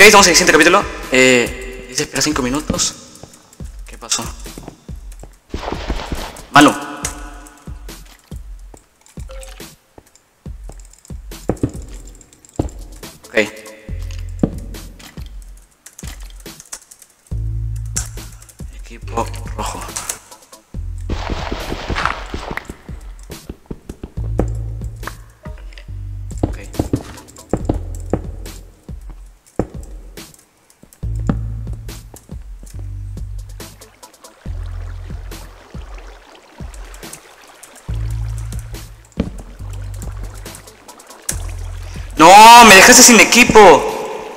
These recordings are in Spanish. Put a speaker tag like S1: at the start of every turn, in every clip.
S1: estamos en el siguiente capítulo. Dice espera 5 minutos. ¿Qué pasó? Manu. Ok. Equipo rojo. Ok. No, me dejaste sin equipo.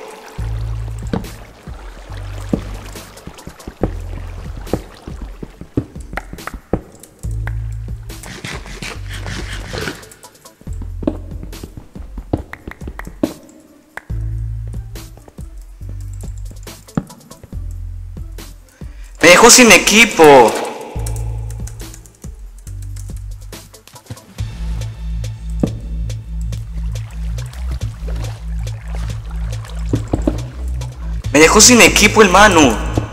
S1: Me dejó sin equipo. Me dejó sin equipo el Manu.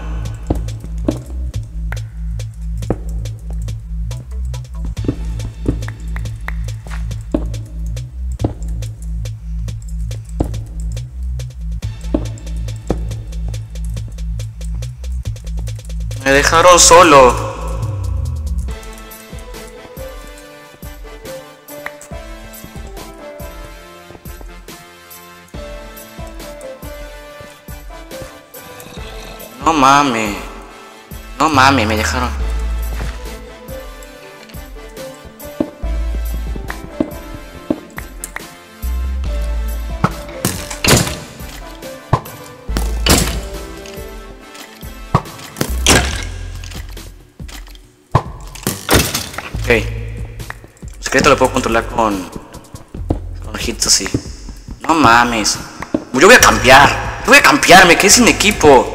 S1: Me dejaron solo. No mames. No mames, me dejaron. Ok. El secreto lo puedo controlar con hits así. No mames. Yo voy a cambiar. Yo voy a cambiar, me quedé sin equipo.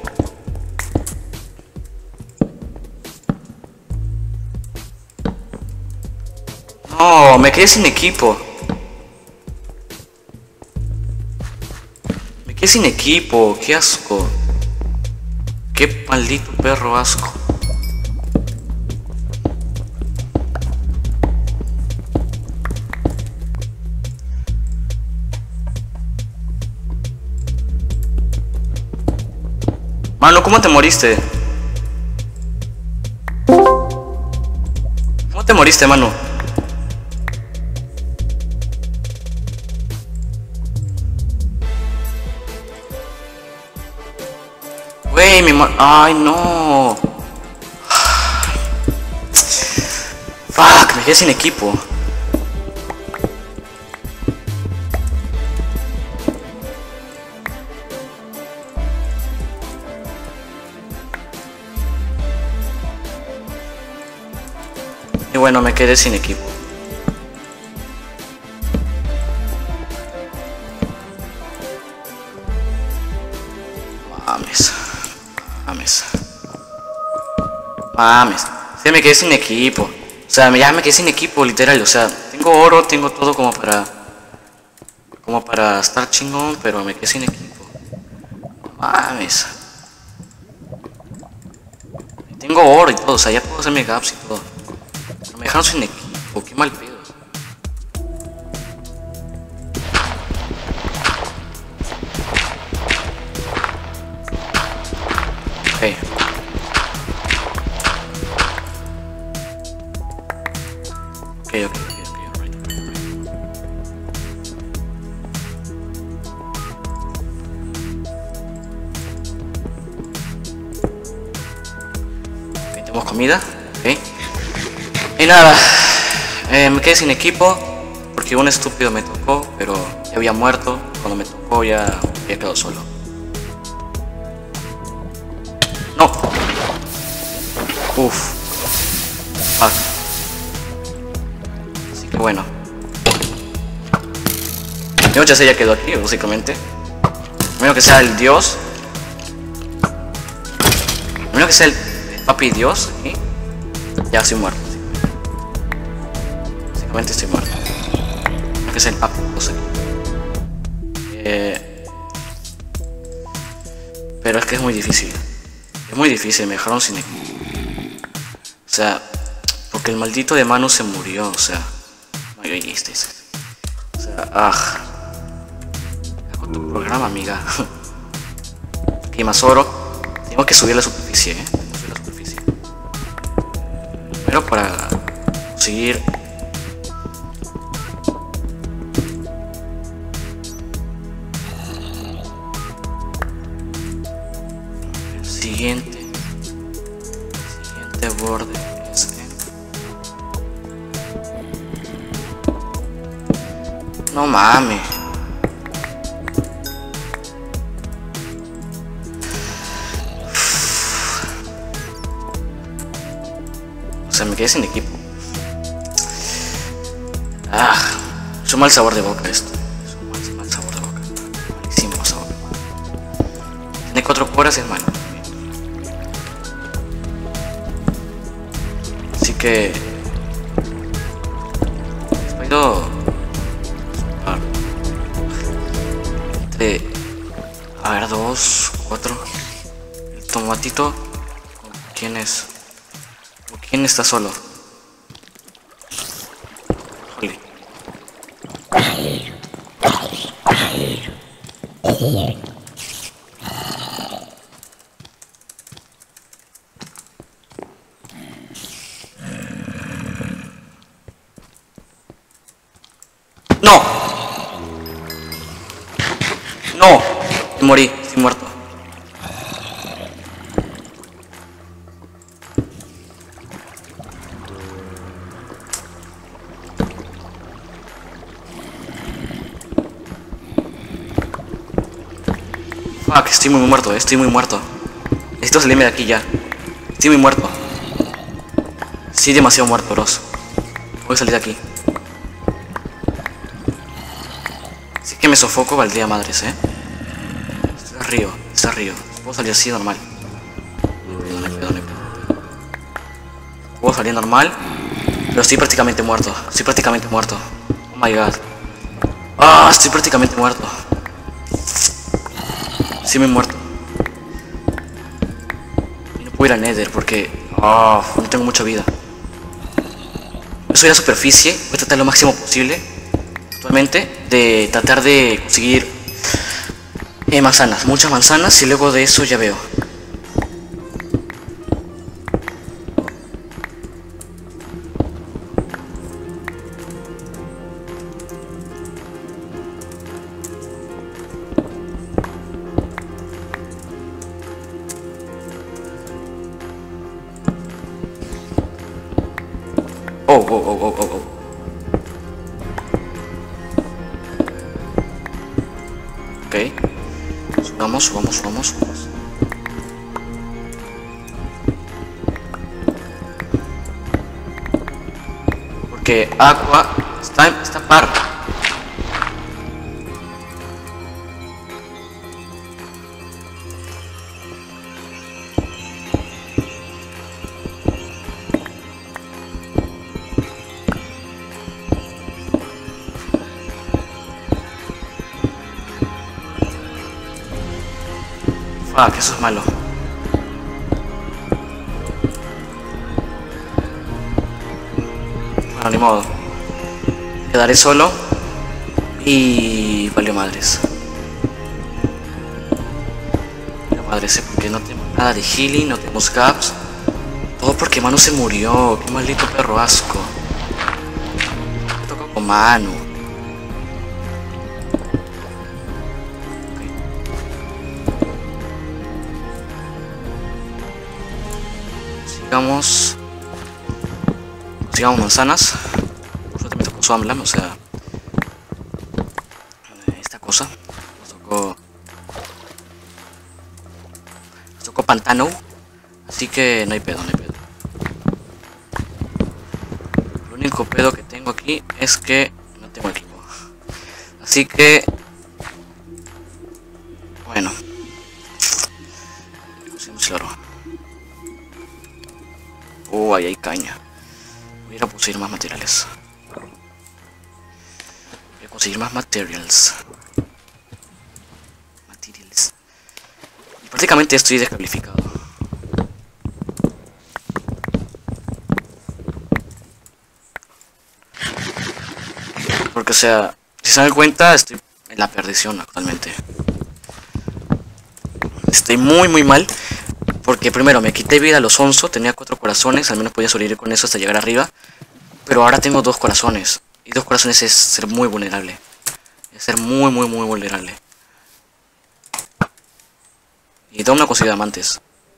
S1: No, me quedé sin equipo. Me quedé sin equipo, qué asco. Qué maldito perro asco. Mano, ¿cómo te moriste? ¿Cómo te moriste, mano? Güey, ay, no. Fuck, me quedé sin equipo. Y bueno, me quedé sin equipo. Mames. Sí, me quedé sin equipo. O sea, ya me quedé sin equipo, literal. O sea, tengo oro, tengo todo como para estar chingón, pero me quedé sin equipo. Mames. Tengo oro y todo, o sea, ya puedo hacerme gaps y todo. Pero me dejaron sin equipo, qué mal pedo. Ok. Okay, alright. Okay, tenemos comida, ok. Y nada, me quedé sin equipo porque un estúpido me tocó, pero ya había muerto. Cuando me tocó ya había quedado solo. No. Uff. Fuck. Bueno, yo ya sé, ya quedó aquí, básicamente. A menos que sea el dios. A menos que sea el papi dios, ¿sí? Ya estoy muerto. Básicamente estoy muerto. A menos que sea el papi dios. Pero es que es muy difícil. Es muy difícil, me dejaron sin equipo. O sea, porque el maldito de Manu se murió, o sea. No, yo este. O sea, con tu programa, amiga. Y más oro. Tengo que subir la superficie, Tengo que subir la superficie. Pero para conseguir. El siguiente borde es no mames. O sea, me quedé sin equipo. Es un mal sabor de boca esto. Es un mal sabor de boca. Malísimo sabor de boca. Tiene 4 horas, es malo. Así que espero entre a ver 2, 4. El tomatito. ¿Quién es? ¿Quién está solo? Jole. ¡No! ¡No! Me morí, estoy muerto. Fuck, estoy muy muerto, estoy muy muerto. Necesito salirme de aquí ya. Estoy muy muerto. Sí, demasiado muerto, bros. Voy a salir de aquí. Si es que me sofoco, valdría madres, Está río. Puedo salir así normal. No hay pedo. Puedo salir normal. Pero estoy prácticamente muerto. Oh my god. Estoy prácticamente muerto. Sí me he muerto. Y no puedo ir al Nether porque no tengo mucha vida. Yo soy a la superficie. Voy a tratar lo máximo posible actualmente de tratar de conseguir manzanas, muchas manzanas, y luego de eso ya veo. Oh. Ok. Subamos. Porque Aqua está par. Que eso es malo. Bueno, ni modo. Quedaré solo. Y valió madres. Porque no tenemos nada de healing, no tenemos gaps. Todo porque Manu se murió. Qué maldito perro asco. Me toca con Manu. Sigamos manzanas. Por suerte me tocó Swampland, o sea, esta cosa. Nos tocó pantano. Así que no hay pedo. El único pedo que tengo aquí es que no tengo equipo. Así que bueno, conseguimos el oro. Ahí hay caña. Voy a ir a conseguir más materiales. Y Básicamente estoy descalificado. Porque, o sea, si se dan cuenta, estoy en la perdición actualmente. Estoy muy mal. Porque primero me quité vida a los 11, tenía 4 corazones, al menos podía sobrevivir con eso hasta llegar arriba. Pero ahora tengo 2 corazones. Y 2 corazones es ser muy vulnerable. Es ser muy vulnerable. Y Dom no consiguió diamantes.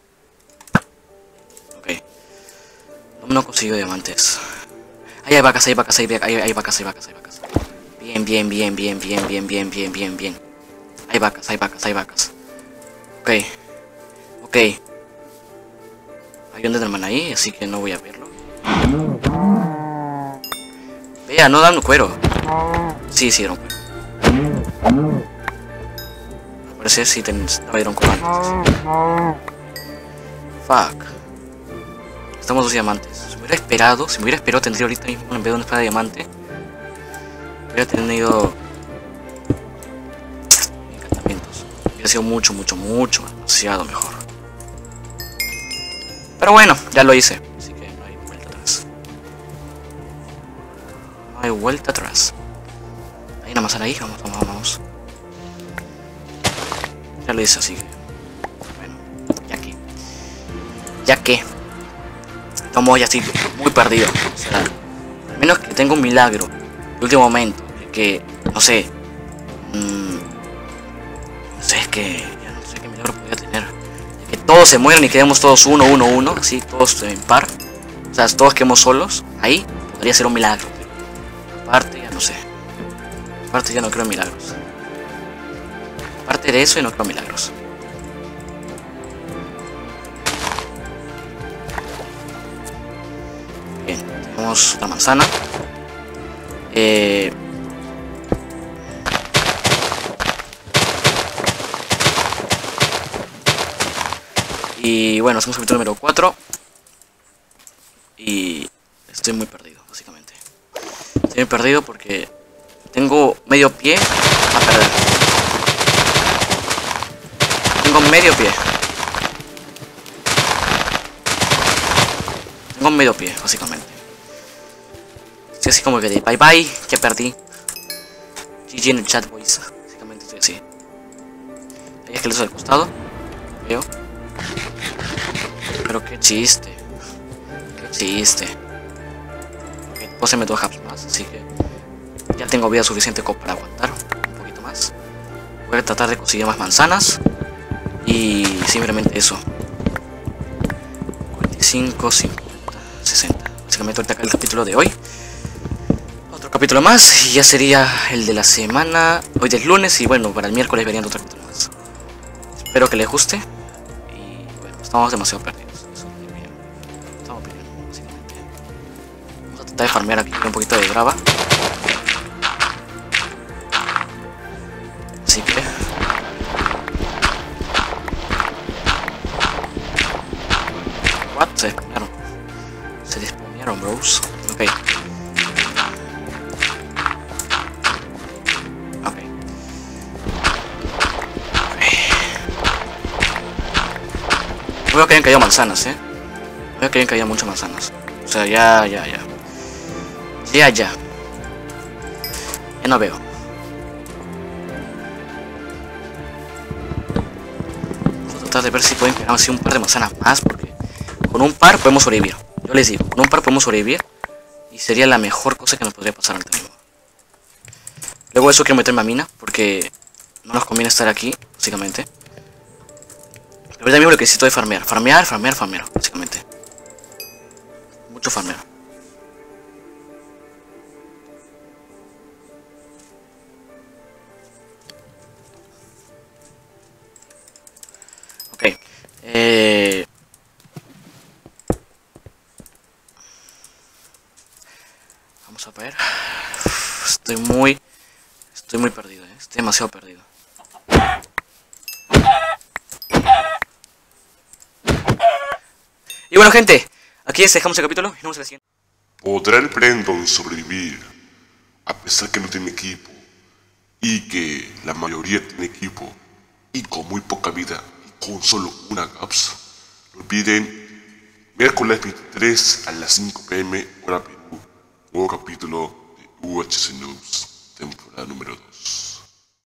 S1: Ok. Dom no consiguió diamantes. Ahí hay vacas, hay vacas, hay vacas, hay vacas, hay vacas, hay vacas. Bien. Hay vacas, hay vacas, hay vacas. Ok. Ok. Hay un Enderman ahí, así que no voy a verlo. Vea, no dan cuero. Sí, dieron cuero. Al parecer sí no dieron cuero antes. Fuck. Estamos 2 diamantes. Si me hubiera esperado tendría ahorita mismo en vez de una espada de diamante. Hubiera tenido encantamientos. Hubiera sido mucho, demasiado mejor. Pero bueno, ya lo hice. Así que no hay vuelta atrás. No hay vuelta atrás. Hay una manzana ahí, vamos. Ya lo hice, así que... Bueno, ya que... Estamos ya así muy perdidos. O sea, al menos que tenga un milagro de último momento. Que, no sé... no sé, es que... Ya no sé qué milagro podría tener. Que todos se mueran y quedemos todos 1-1-1, así, todos en par. O sea, todos quedemos solos. Ahí podría ser un milagro. Pero aparte, ya no sé. Aparte, ya no creo en milagros. Aparte de eso, ya no creo en milagros. Bien, tenemos la manzana. Y bueno, hacemos el capítulo número 4. Y estoy muy perdido, básicamente. Estoy muy perdido porque tengo medio pie a perder. Tengo medio pie. Tengo medio pie, básicamente. Estoy así como que de bye bye, ya perdí. GG en el chat, boys. Básicamente estoy así. Hay esqueletos al costado. Veo. Pero qué chiste. Qué chiste. Okay, puedo hacerme 2 hubs más, así que ya tengo vida suficiente como para aguantar un poquito más. Voy a tratar de conseguir más manzanas. Y simplemente eso. 45, 50, 60. Básicamente ahorita acá el capítulo de hoy. Otro capítulo más y ya sería el de la semana. Hoy es lunes y bueno, para el miércoles verían otro capítulo más. Espero que les guste. Y bueno, estamos demasiado perdidos. Estamos perdidos, básicamente. Vamos a tratar de farmear aquí un poquito de grava. Así que... What? Se despawnaron. Se despawnaron, bros. Ok. No veo que hayan caído manzanas, No veo que hayan caído muchas manzanas. O sea, ya. Ya no veo. Vamos a tratar de ver si pueden pegar así un par de manzanas más, porque con un par podemos sobrevivir. Yo les digo, con un par podemos sobrevivir y sería la mejor cosa que nos podría pasar ahorita mismo. Luego de eso quiero meterme a mina, porque no nos conviene estar aquí, básicamente. Ahorita mismo lo que necesito es farmear, básicamente. Mucho farmear. Ok. Vamos a ver. Estoy muy perdido, Estoy demasiado perdido. Y bueno, gente, aquí dejamos el capítulo y nos vemos en la siguiente.
S2: ¿Podrá el Brandon sobrevivir a pesar que no tiene equipo y que la mayoría tiene equipo y con muy poca vida y con solo una caps. No olviden, miércoles 23 a las 5 p.m. hora Perú, nuevo capítulo de UHC News, temporada número 2.